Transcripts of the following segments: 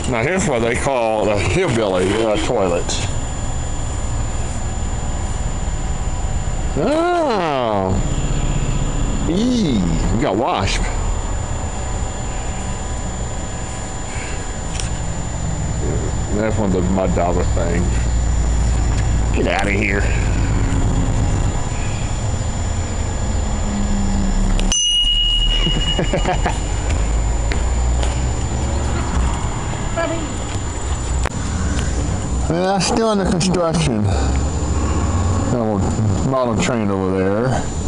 Now here's what they call a hillbilly toilet. Oh, we got wasp. That's one of those mud dauber things. Get out of here. Yeah, still under construction. Model train over there.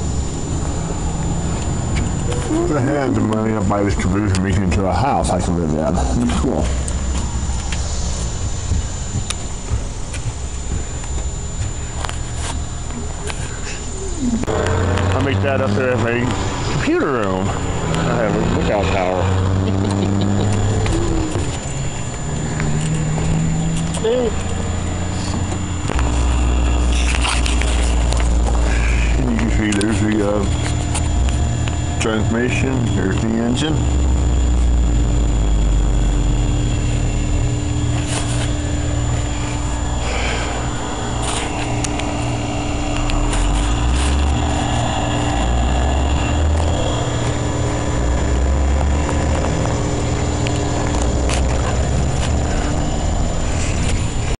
If I had the money, I'd buy this caboose and make it into a house I can live in. It's cool. I make that up there as my computer room. I have a lookout tower. And you can see there's the transmission, there's the engine.